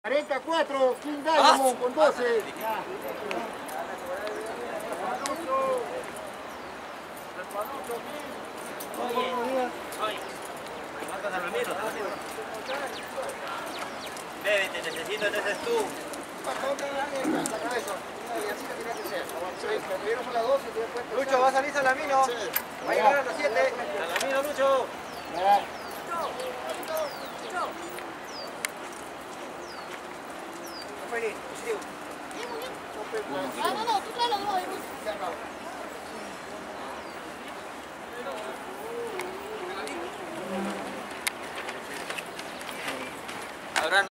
44, King Diamond con 12. Bebe, te necesito, ese es tú. Lucho, va a salir Salamino. Va a llegar a las 7. Salamino, Lucho. Feliz, positivo. No, tú trae los dos.